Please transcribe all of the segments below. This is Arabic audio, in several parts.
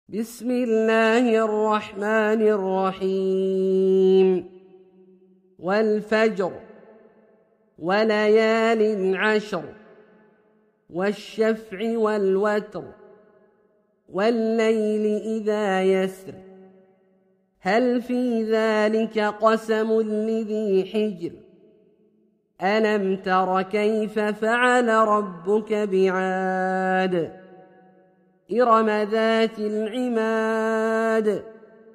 بسم الله الرحمن الرحيم والفجر وليال عشر والشفع والوتر والليل إذا يسر هل في ذلك قسم لذي حجر ألم تر كيف فعل ربك بعاد إرم ذات العماد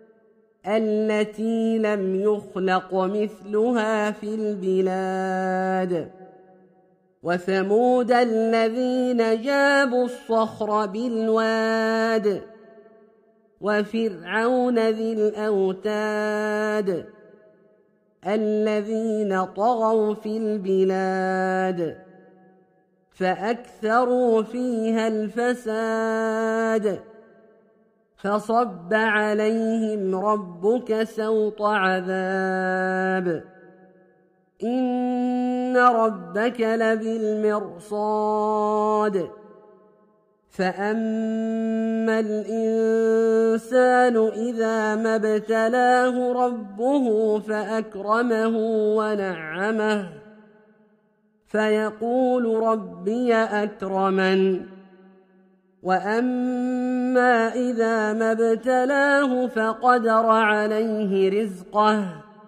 التي لم يخلق مثلها في البلاد وثمود الذين جابوا الصخر بالواد وفرعون ذي الأوتاد الذين طغوا في البلاد فأكثروا فيها الفساد فصب عليهم ربك سوط عذاب إن ربك لبالمرصاد فأما الإنسان إذا ما ابتلاه ربه فأكرمه ونعمه فيقول ربي أكرمن وأما إذا ما ابتلاه فقدر عليه رزقه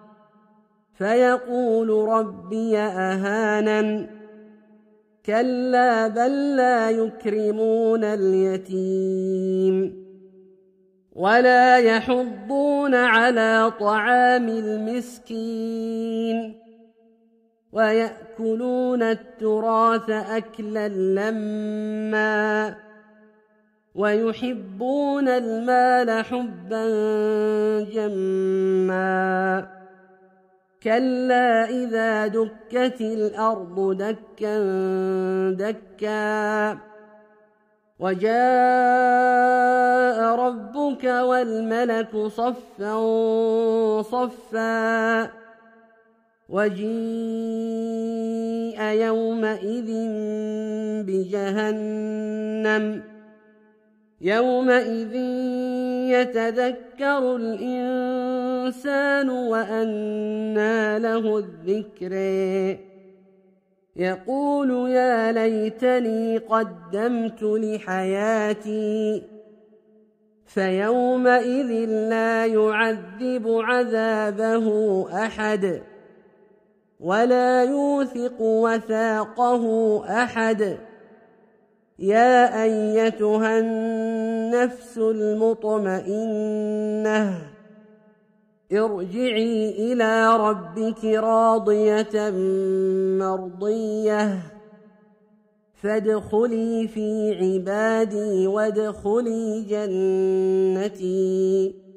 فيقول ربي أهانن كلا بل لا يكرمون اليتيم ولا يحضون على طعام المسكين ويأكلون التراث أكلا لما ويحبون المال حبا جما كلا إذا دكت الأرض دكا دكا وجاء ربك والملك صفا صفا وجيء يومئذ بجهنم يومئذ يتذكر الإنسان وأنى له الذكر يقول يا ليتني قدمت لحياتي فيومئذ لا يعذب عذابه أحد ولا يوثق وثاقه أحد يا أيتها النفس المطمئنة ارجعي إلى ربك راضية مرضية فادخلي في عبادي وادخلي جنتي